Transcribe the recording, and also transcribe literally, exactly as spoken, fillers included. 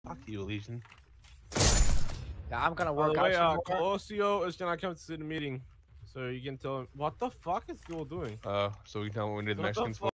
Fuck you, Legion. Yeah, I'm gonna By work the out way, some uh, more. Colosio is gonna come to the meeting, so you can tell him what the fuck is Duel doing. Uh, so we can tell him when we did the What the Mexicans. fuck?